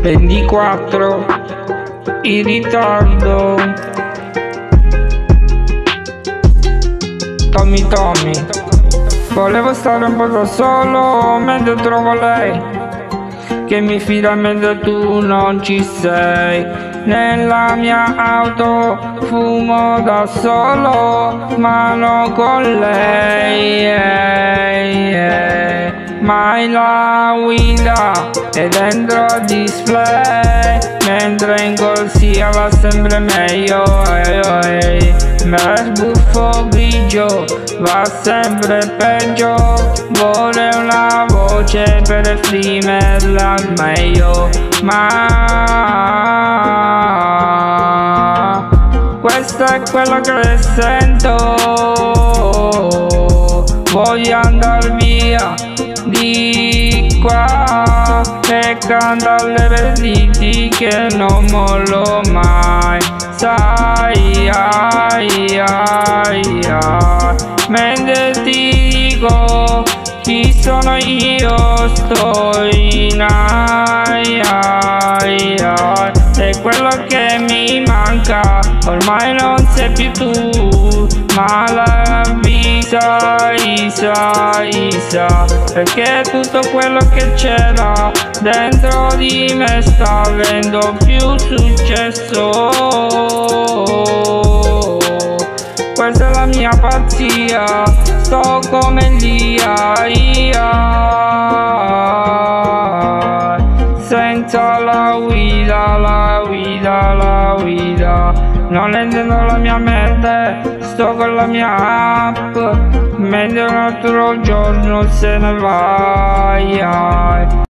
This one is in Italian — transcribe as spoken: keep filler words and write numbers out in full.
ventiquattro in ritardo. Tommy Tommy, volevo stare un po' da solo mentre trovo lei, che mi fida mentre tu non ci sei. Nella mia auto fumo da solo, ma non con lei, eh, eh. Mai la guida è dentro al display, mentre in corsia va sempre meglio, eh, eh. Ma il buffo grigio va sempre peggio, vuole una voce per esprimerla al meglio, ma questa è quella che sento. Voglio andar via di qua e cantare perditi che non mollo mai. Sai, ai, ai, ai. Mentre ti dico chi sono io, sto in ai, ai, ai. E quello che mi manca ormai non sei più tu, ma la vita, Isa, Isa, perché tutto quello che c'era dentro di me sta avendo più successo. Questa è la mia pazzia, sto come Lia, ia, senza la guida, la guida, la guida. Non intendo la mia mente, sto con la mia app, mentre un altro giorno se ne vai.